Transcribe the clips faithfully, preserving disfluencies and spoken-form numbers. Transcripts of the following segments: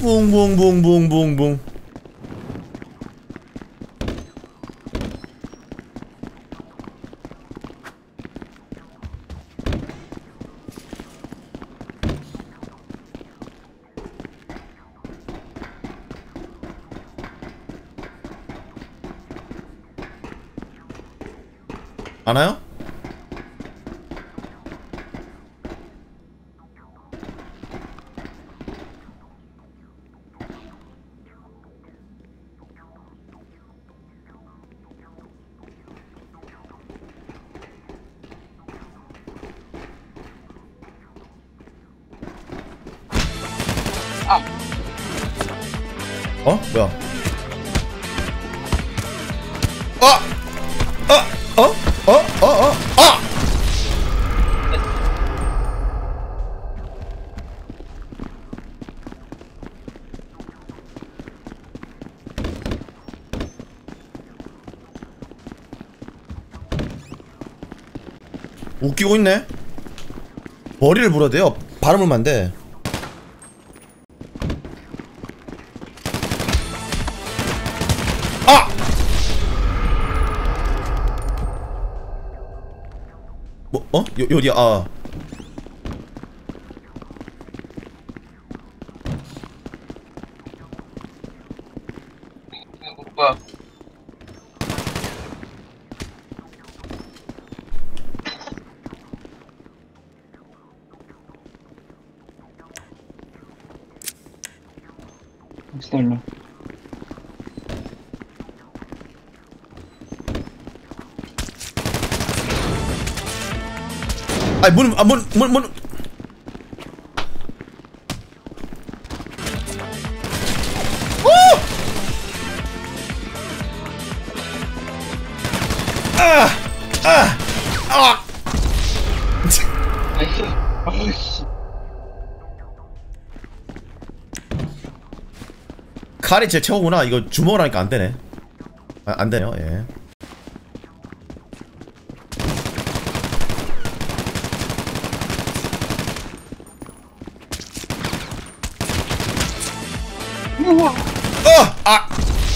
붕붕붕붕붕붕. 안와요? 아. 어? 뭐야? 어! 어! 어? 어? 어? 어? 아! 웃기고 있네? 머리를 물어야 돼요. 발음을 안 돼. 아! 뭐, 어? 요, 어디야? 아. 뭐야? 기다려. 아니 문, 아, 문, 문, 문. 오! 아! 아! 아! 아이씨. 칼이 제 최고구나. 이거 주먹을 하니까 안 되네. 아, 안 되네요. 예. 우와. 어! 아!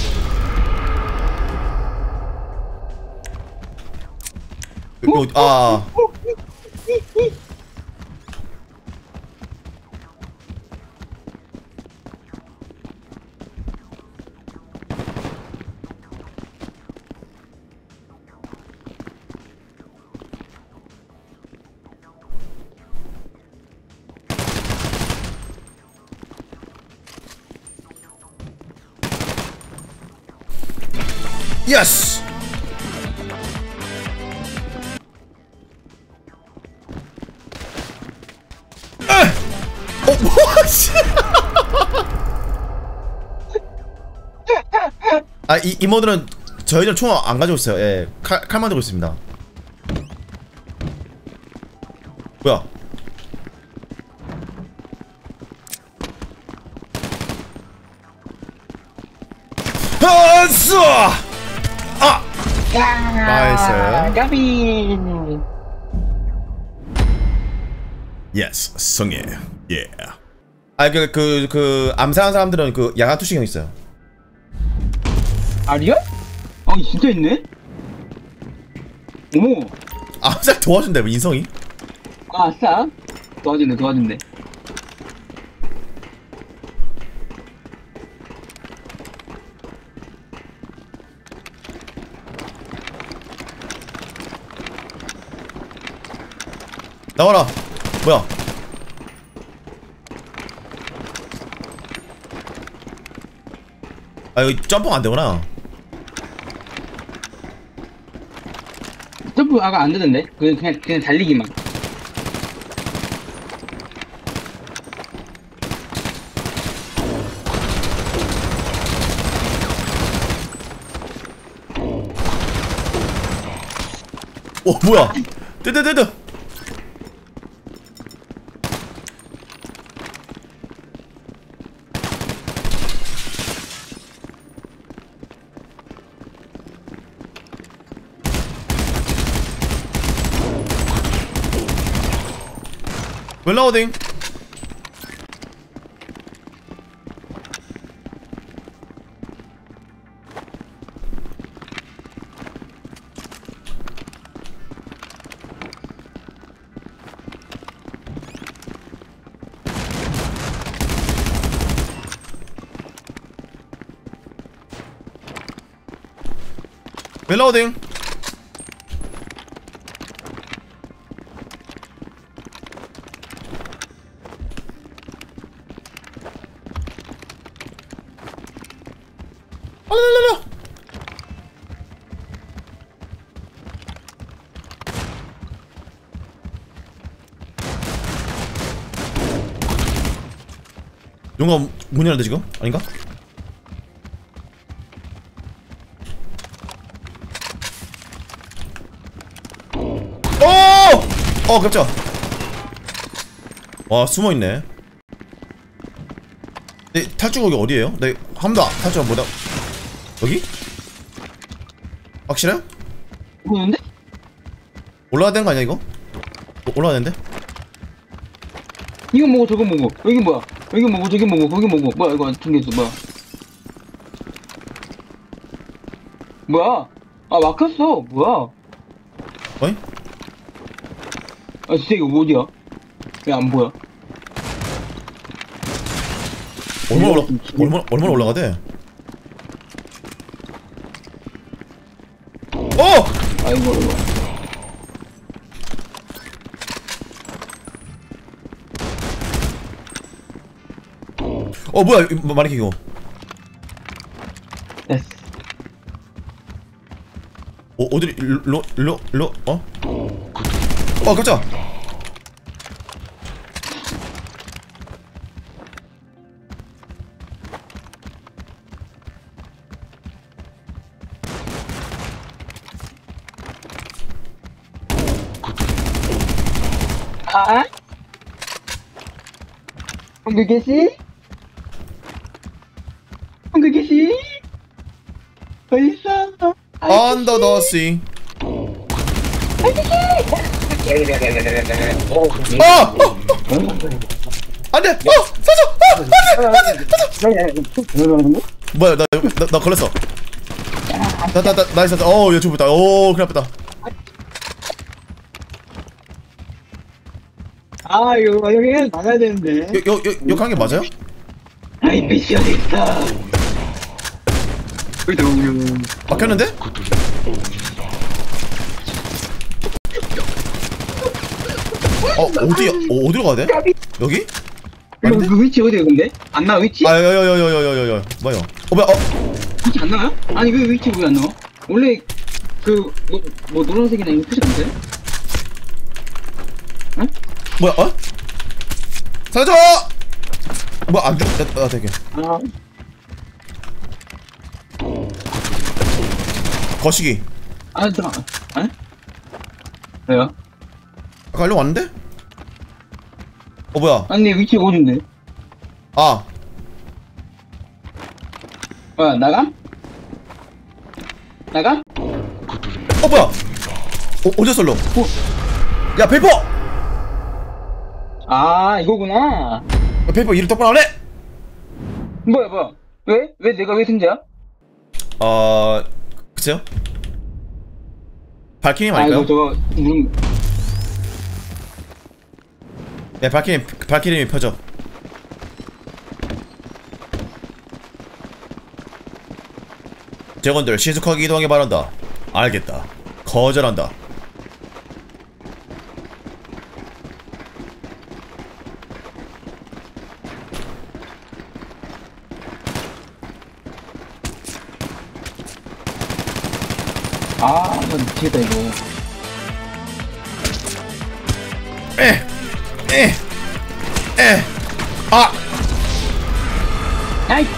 이거 아. 예스! 어, 뭐지? 아, 이, 이모들은 저희들 총 안 가지고 있어요. 예, 칼, 칼만 들고 있습니다. 뭐야? 아싸! 아! 나이스. 가비. 예스, 성예. 예. 아, 그, 그, 그, 암살한 사람들은 그 야간 투시경 있어요. 아 리얼? 아 진짜 있네? 어머. 암살 도와준대, 뭐, 인성이? 아 아싸. 도와준대 도와준대. 나와라. 뭐야? 아, 여기 점프가 안 되구나. 점프 아까 안 되던데? 그냥 그냥, 그냥 달리기만. 오, 뭐야? 뜨뜨뜨뜨. 웰라우딩. 멜로딩. 알랄랄라. 용감 문 열는데 지금? 아닌가? 오! 어 깜짝. 와 숨어있네. 네, 탈출구기 어디에요? 네, 한 번도 탈출 뭐다? 여기? 확실해? 보이는데? 올라가야 되는 거 아니야 이거? 어, 올라가야 되는데? 이건 뭐고 저건 뭐고 여긴 뭐야? 여긴 뭐고 저긴 뭐고 거긴 뭐고 뭐야 이거 중계수 뭐야? 뭐야? 아 막혔어 뭐야? 어이? 아 진짜 이거 어디야? 왜 안 보여? 얼마나 올라 얼마나 얼마나 올라가대? 어! 아이고 이거 어 뭐야 이- 뭐, 마네킹 이거? 됐어. 어 어디 로로로 어? 어 깜짝. 아? 거기 계시? 거기 계시? 어디 있어? Under the sea. 아! 안돼! 어! 사줘! 어! 안돼! 뭐야 나 나 나 걸렸어. 나나나 나이스. 어 이거 죽었다. 오 큰일 났다. 아 이거 여기 나가야 되는데. 요요요 욕한 게 맞아요? 아이 미시 어디 있어? 여기다 여기. 막혔는데? 어 어디야? 어 어디로 가야 돼? 여기? 이거 아닌데? 그 위치 어디야 근데? 안 나와 위치? 아 여여여여여여여 뭐야? 어 뭐야? 어 위치 안 나와요? 아니 왜 위치 왜 안 나와? 원래 그 뭐 뭐 노란색이나 이거 표시 안 돼? 응? 뭐야? 어? 살려줘! 뭐안 죽? 나, 나 되게 아 거시기. 아 잠깐. 아? 왜요? 아까 일로 왔는데? 어 뭐야? 아니 위치 어딘데? 아 뭐야 나가? 나가? 어 뭐야? 어 어디 설로? 야 페이퍼! 아 이거구나. 야, 페이퍼 일을 똑바로 안 해? 뭐야 뭐야? 왜? 왜 내가 왜 승자야? 어 글쎄요? 발키님 아 아닐까요? 이거 저거 누른 네 발키님 발키님이 펴져. 직원들 신속하게 이동하기 바란다. 알겠다. 거절한다. 아 이거 미치겠다 이거. 에! 에! 에! 아! 아이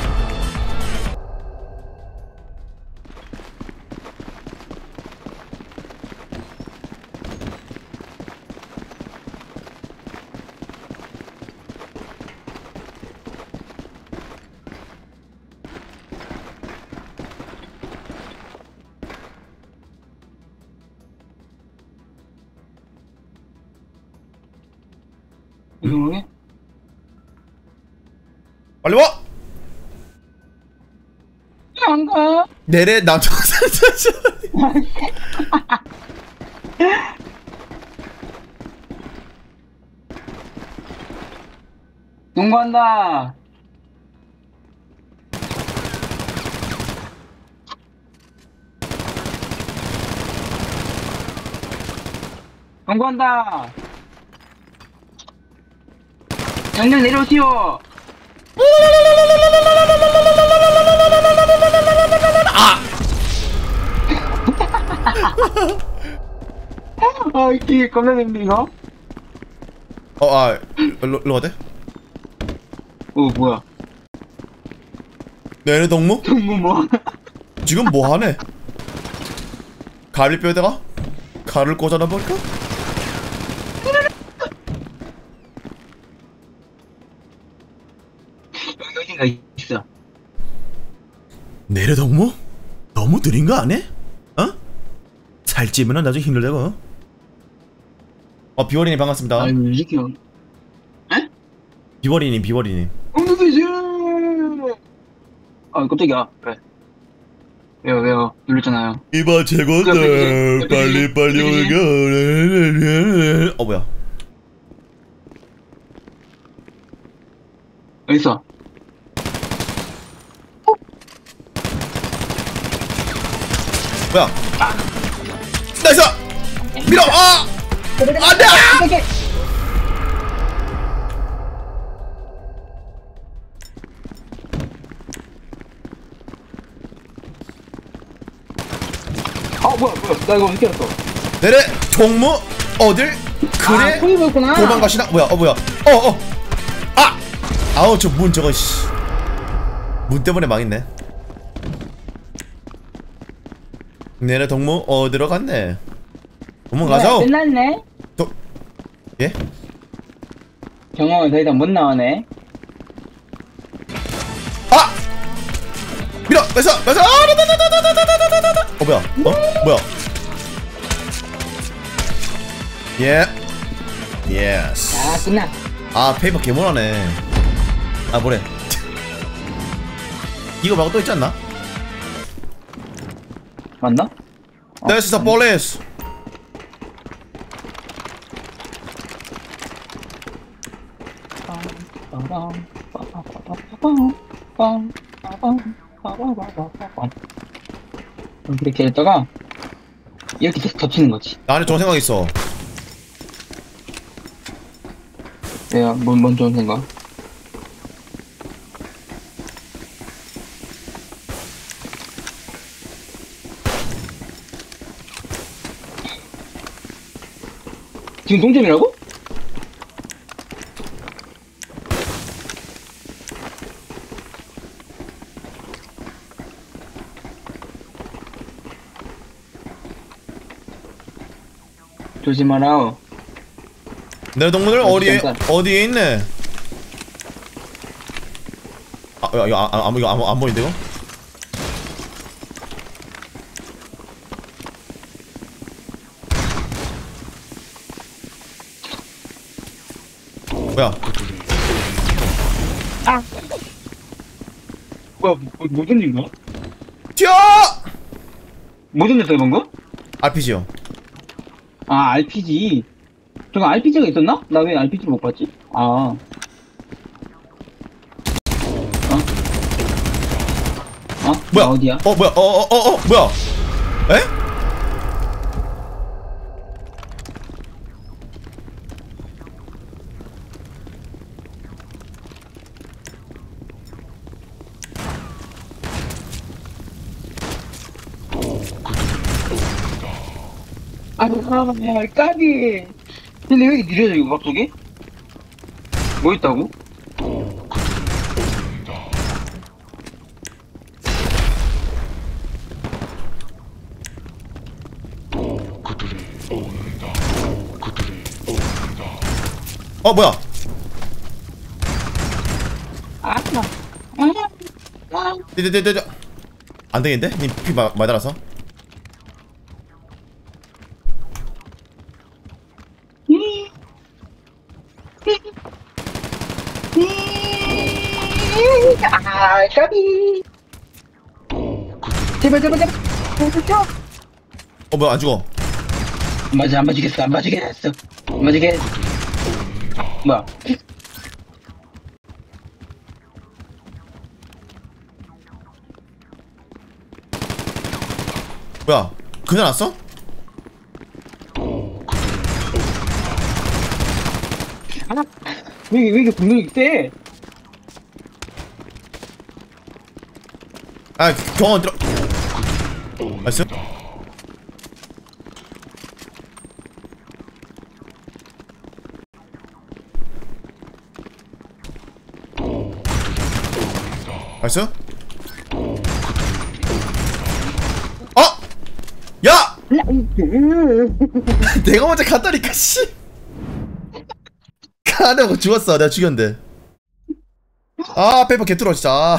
이상하게? 빨리 와! 안 가. 내래 남자 농구한다. 경고한다. 당장 내려오시오. 아! 아, 이게 겁나 재밌네, 이거. 어, 아, 일로, 일로 가대? 어, 뭐야. 내내 동무? 동무 뭐. 지금 뭐 하네? 갈비뼈에다가 칼을 꽂아놔 볼까? 여기 어딘가 있어. 내래 동무? 너무 느린 거 아니야? 어? 살찌면은 나중에 힘들다고. 어, 비워리님 반갑습니다. 아유, 이 새끼. 에? 비워리님, 비워리님. 어디 계세요? 아, 깜짝이야. 그래. 왜요, 왜요? 눌렀잖아요. 이봐 최고들 빨리 빨리 오게. 어 뭐야? 어딨어? 뭐야? 나이스! 밀어! 아! 안돼! 아, 뭐야, 뭐야. 나 이거 어떻게 알았어? 내래 동무 어딜 그래 아, 손이 보였구나. 도망가시나? 뭐야? 어 뭐야? 어 어. 아! 아우 저 문 저거 씨. 문 때문에 망했네. 내래 동무 어디로 갔네? 도망가자. 끝났네. 또 예? 경험은 더 이상 못 나오네. 아! 밀어! 나이스! 나이스! 아! 나나나나나나나나나나! 어 뭐야? 어? 뭐야? 예. 예스. 아, 끝나. 아 페이퍼 개모나네. 아 뭐래? 이거 말고 또 있지 않나? 맞나? This is the police. 이렇게 했다가 이렇게 계속 덮치는 거지. 나 안에 좋은 생각 있어. 내가 뭔, 뭔 좋은 생각? 지금 동점이라고? 조심하라. 내 동물들 아, 어디에 진짜. 어디에 있네? 아 이거 아, 아, 이거 안, 안 보이는데 이거? 뭐야? 아! 뭐야, 뭐, 뭐 던진 거야? 튀어! 뭐 던졌어, 이번 거? 알피지요. 아, 알피지. 저거 알피지가 있었나? 나 왜 알피지를 못 봤지? 아. 어? 어? 뭐야? 나 어디야? 어 뭐야? 어 어 어 어 뭐야? 에? 아, 아, 까비. 근데 왜 이렇게 느려져, 이거 갑자기? 뭐 있다고? 어 뭐야? 아, 나. 아, 띠띠띠띠. 안 되겠는데? 님피 많이 달아서. 아, 까비. 제발, 제발, 제발. 제발. 어 뭐야 안 죽어? 안 맞아, 안 맞으겠어, 안 맞으겠어. 안 맞으겠. 뭐야? 뭐야? 그냥 왔어? 왜, 왜 이렇게 분명히 세? 아 경원 들어. 나이스. 나이스. 어? 야! 내가 먼저 갔다니까 씨. 가려고 죽었어. 내가 죽였는데. 아 페이퍼 개뚫어 진짜.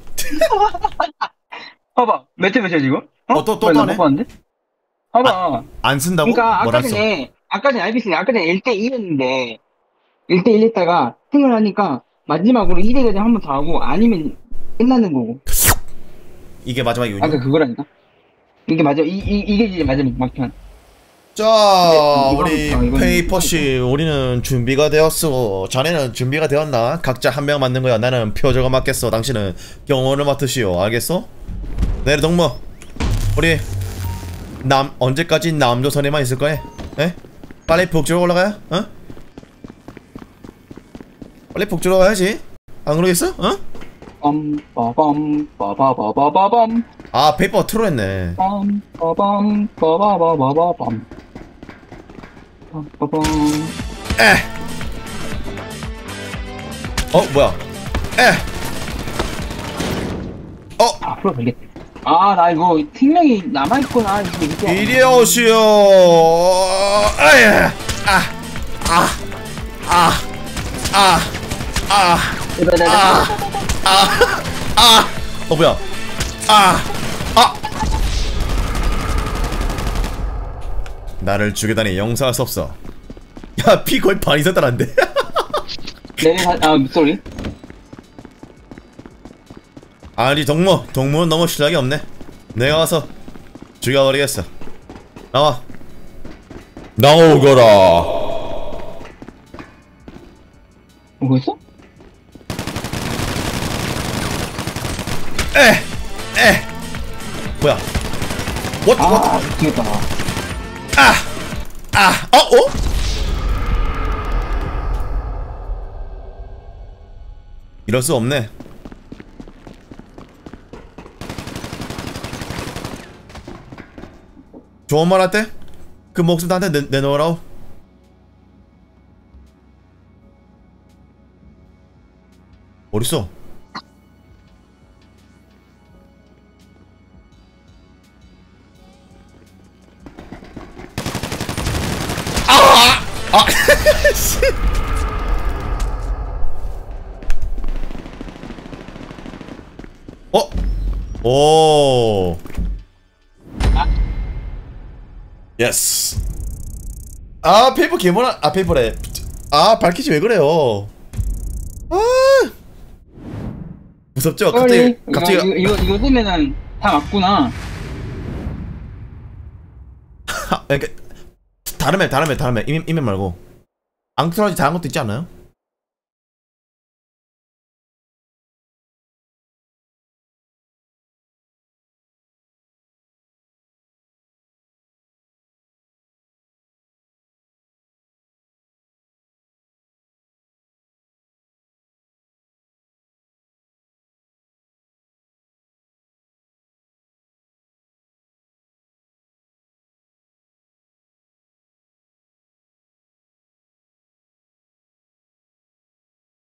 봐봐, 몇대 몇이야 지금? 어, 또, 또, 뭐야, 또 나 하네? 못 봤는데? 봐봐. 안 쓴다고? 그러니까 뭐라 아까 했어? 전에 아까 전에 알비스 아까 전에 일 대 일이었는데 일 대 일 했다가 승을 하니까 마지막으로 이 대 일 한 번 더 하고 아니면 끝나는 거고. 이게 마지막 이유냐? 아까 그거라니까. 이게 맞아. 이, 이 이게 이제 마지막 막판. 자, 네, 우리 이건- 이건- 페이퍼씨, 우리는 준비가 되었어. 자네는 준비가 되었나? 각자 한 명 맞는 거야. 나는 표적을 맡겠어. 당신은 경호를 맡으시오. 알겠어? 네, 동무. 우리 남 언제까지 남조선에만 있을 거야? 에? 빨리 북쪽으로 올라가야? 어? 빨리 북쪽으로 가야지. 안 그러겠어? 어? 빰 빠밤 빠바바바바밤 아, 페이퍼 트롤했네. 빰 빠밤 빠바바바바밤 빰 빠밤. 에. 어, 뭐야? 에. 어, 앞으로 가겠다. 아, 나 이거 생명이 남아있구나. 이거 이렇게. 이리 오시오. 아야. 아. 아. 아. 아. 아. 아. 아. 아. 어 뭐야? 아. 아. 나를 죽이다니 용서할 수 없어. 야, 피 거의 반 이상 달았는데. 내내 사, 아, 쏘리. 아니 동무, 동무는 너무 실력이 없네. 내가 와서 죽여버리겠어. 나와. 나오거라. 뭐 있어? 에, 에. 뭐야? what what? 아, 미치겠다. 아, 아, 어, 어? 이럴 수 없네. 좋은 말 할 때? 그 목숨 나한테 내, 내놓으라고. 어딨어? 아! 아! 씨. 어? 오. 예스. 아 페이퍼 개모나. 아 페이퍼래. 아 발키지 왜 그래요? 아 무섭죠? 갑자기 갑자기. 이거, 이거, 이거 쓰면은 다 맞구나. 하, 그러니까 다른 맵 다른 맵 다른 맵 이맵 이맵 말고 앙트라지 다른 것도 있지 않아요?